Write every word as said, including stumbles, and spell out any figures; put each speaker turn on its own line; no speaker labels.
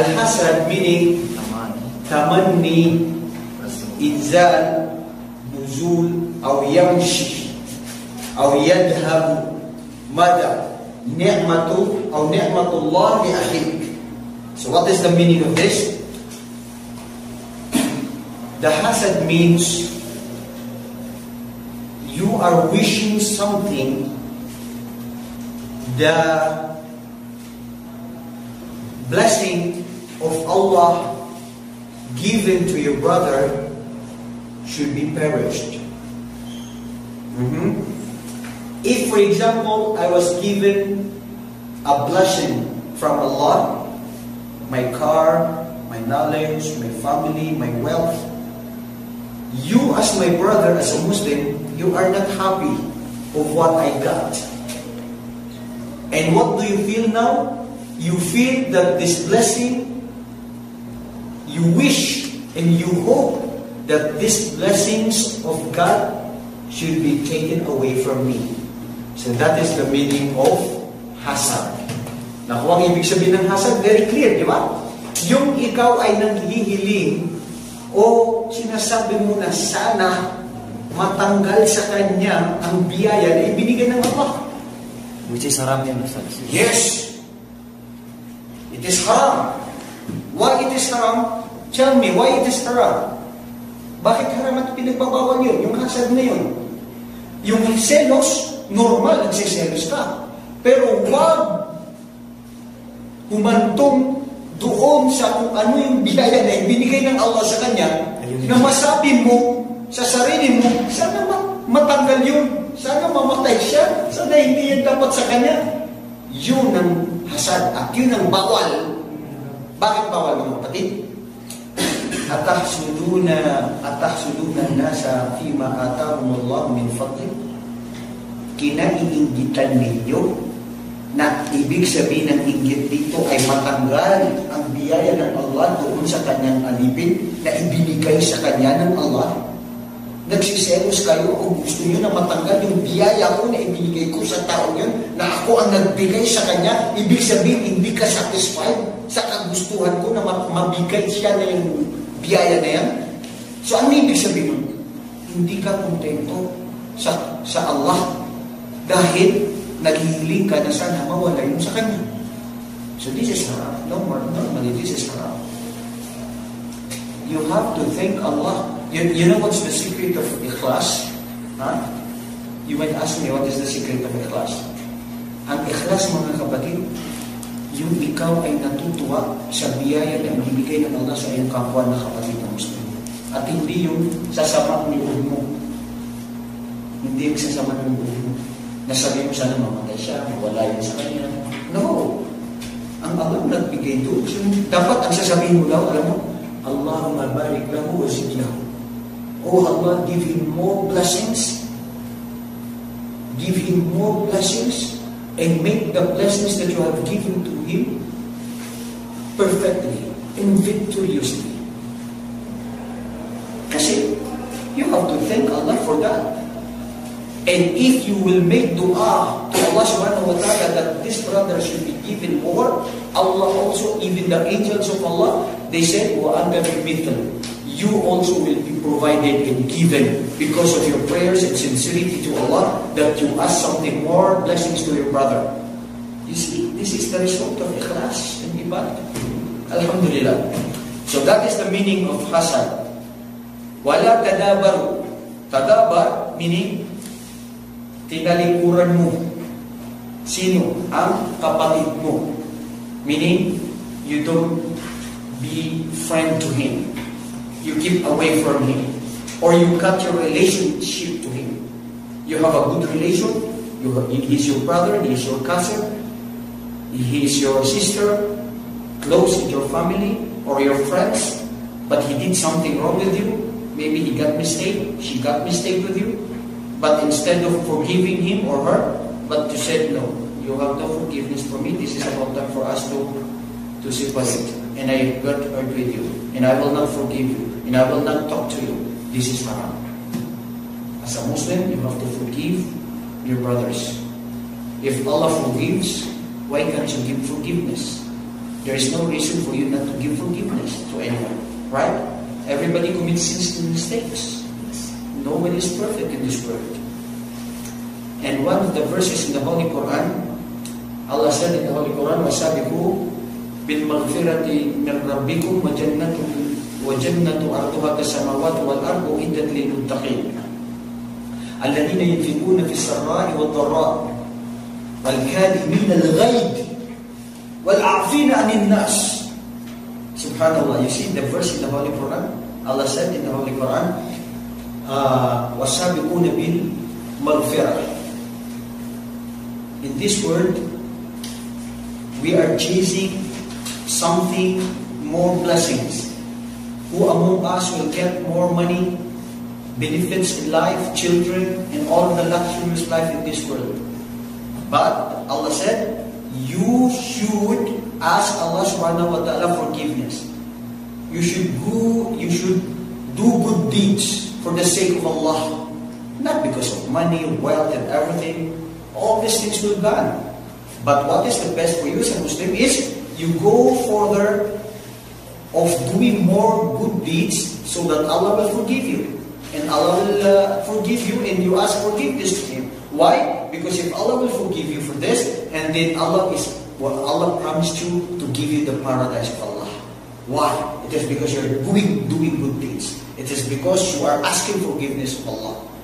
Al-hasad meaning tamanni, inzal, nuzul, aw yamshi, aw yadhabu, mada, ni'matu, aw ni'matullah li akhik. So what is the meaning of this? The hasad means you are wishing something, the blessing of Allah given to your brother should be perished. Mm-hmm. If, for example, I was given a blessing from Allah, my car, my knowledge, my family, my wealth, you as my brother, as a Muslim, you are not happy of what I got. And what do you feel now? You feel that this blessing, you wish and you hope that these blessings of God should be taken away from me. So that is the meaning of hasad. Now, kung ang ibig sabihin ng hasad, very clear, di ba? Yung ikaw ay nanghihiling o sinasabi mo na sana matanggal sa kanya ang biyaya na ibinigay ng Allah.
Which is haram yan, Ustaz.
Yes. It is haram. Why it is haram? Tell me, why it is haram? Bakit haram at pinagbabawal yun? Yung hasad na yun. Yung selos, normal, nagsiselos ka. Pero wag humantong doon sa kung ano yung biyaya na ibinigay ng Allah sa kanya, na masabi mo sa sarili mo, sana matanggal yun, sana mamatay siya, sana hindi yan dapat sa kanya. Yun ang hasad at yun ang bawal. Bakit bawal, mga kapatid? Atahsuduna atahsuduna nasa fima atahumullah min fadli. Kinaiinggitan ninyo na ibig sabihin ng inggit dito ay matanggal ang biyaya ng Allah doon sa kanyang alipin na ibinigay sa kanya ng Allah. Nagsiselos kayo o gusto nyo na matanggal yung biyaya ko na ibinigay ko sa tao yun, na ako ang nagbigay sa kanya. Ibig sabihin hindi ka satisfied sa kagustuhan ko na mabigay siya na yung biyaya na yan. So ano ibig sabihin? Hindi ka kontento sa, sa Allah dahil naghihiling ka na sana mawala yun sa kanya. So this is haram. No more. Normally, this is haram. You have to thank Allah. You, you know what's the secret of ikhlas? Huh? You might ask me, what is the secret of ikhlas? Ang ikhlas, mga kapatid, yung ikaw ay natutuwa sa biyaya na ibigay ng Allah sa iyong kapwa na kapatid na Muslim. At hindi yung sasama ng loob mo. Hindi yung sasama ng loob mo. Nasabi mo sana mamatay siya, mawala yun sa kanya. No. Ang Allah nagbigay doon. So, dapat ang sasabihin mo daw, alam mo, Allahumma barik lahu wa zid lahu. Oh Allah, give him more blessings. Give him more blessings and make the blessings that you have given to him perfectly and victoriously. Kasi you have to thank Allah for that. And if you will make dua to Allah subhanahu wa ta'ala that this brother should be given more, Allah also, even the angels of Allah, they said, وَأَنْتَ بِمِثْلٍ. You also will be provided and given because of your prayers and sincerity to Allah, that you ask something more, blessings to your brother. You see, this is the result of ikhlas and ibadah. Alhamdulillah. So that is the meaning of hasad. Wala tadabaru. Tadabar meaning tinalikuran mo. Sino? Ang kapatid mo. Meaning, you don't be friend to him. You keep away from him. Or you cut your relationship to him. You have a good relation. You have, he's your brother, he's your cousin, he is your sister, close in your family, or your friends, but he did something wrong with you. Maybe he got mistake, she got mistake with you. But instead of forgiving him or her, but you said, no, you have no forgiveness for me. This is about time for us to, to separate. And I got hurt with you. And I will not forgive you. And I will not talk to you. This is haram. As a Muslim, you have to forgive your brothers. If Allah forgives, why can't you give forgiveness?
there is no reason for you not to give forgiveness to anyone, right? Everybody commits sins and mistakes. Nobody is perfect in this world. And one of the verses in the Holy Quran, Allah said in the Holy Quran, وَسَابِقُوا بِالْمَغْفِرَةِ مِنْ رَبِّكُمْ وَجَنَّةُ وَجَنَّةُ أَرْضُهَا كَالسَّمَاوَاتُ وَالْأَرْضُ أُعِدَّتْ لِلْمُتَّقِينَ الَّذِينَ يُنْفِقُونَ فِي السَّرَّاءِ وَالضَّرَّاءِ وَالْكَاظِمِينَ الْغَيْظَ وَالْعَافِينَ عَنِ النَّاسِ. Subhanallah, you see the verse in the Holy Quran, Allah said in the Holy Quran, وَسَابِقُونَ بِالْمَغْفِرَةِ. In this world, we are chasing something more blessings. Who among us will get more money, benefits in life, children, and all the luxurious life in this world? But Allah said, you should ask Allah subhanahu wa ta'ala forgiveness. You should go, you should do good deeds for the sake of Allah. Not because of money, wealth, and everything. All these things will be done. But what is the best for you as a Muslim is you go further of doing more good deeds so that Allah will forgive you. And Allah will uh, forgive you and you ask forgiveness to Him. Why? Because if Allah will forgive you for this, and then Allah is, well, Allah promised you to give you the paradise of Allah. Why? It is because you're doing, doing good deeds. It is because you are asking forgiveness of Allah.